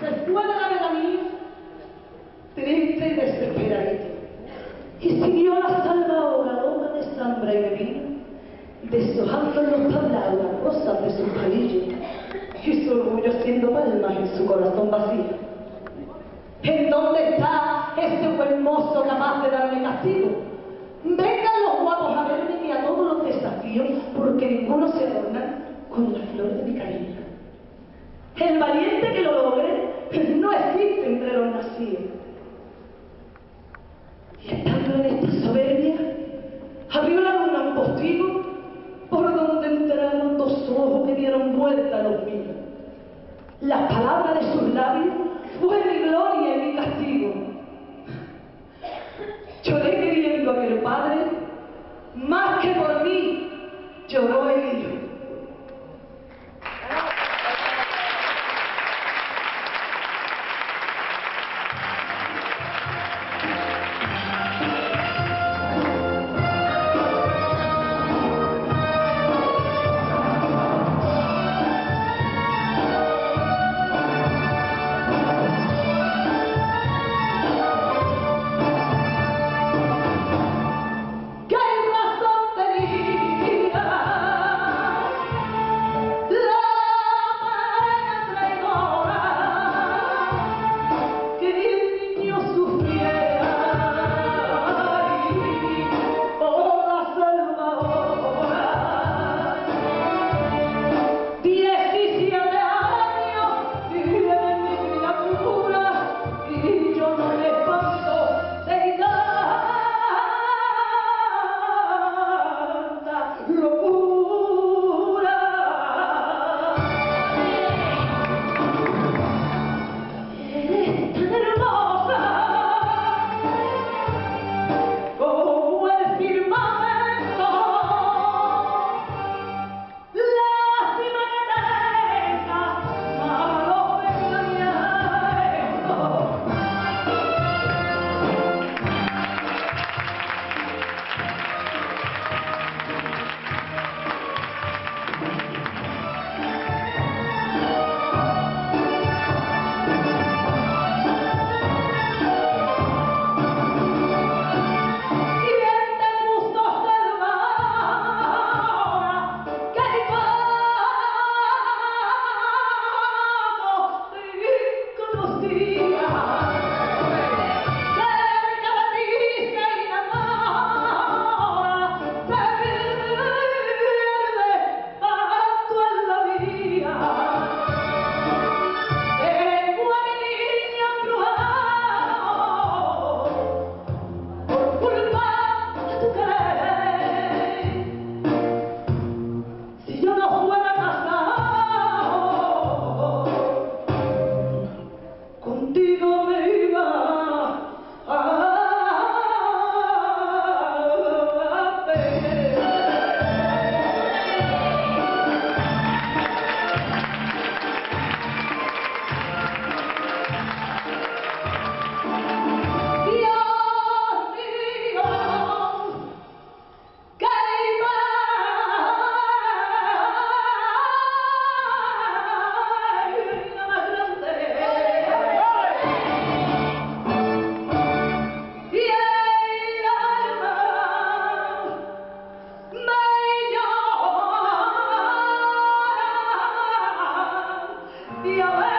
se fue de la Begamí, triste y desesperadito, y siguió la salvadora loma de sambra y de vino, deshojando en los tablados las rosas de sus palillos, y su orgullo haciendo palmas en su corazón vacío. ¿En dónde está ese buen mozo capaz de darme castigo? Vengan los guapos a verme y a todos los desafíos, porque ninguno se adorna con la flor de mi cariño. El valiente que lo logre no existe entre los nacidos. Y estando en esta soberbia, abrió la luna un postigo por donde entraron dos ojos que dieron vuelta a los míos. La palabra de sus labios fue mi gloria y mi castigo. Lloré queriendo a aquel padre, más que por mí lloró el hijo. Dio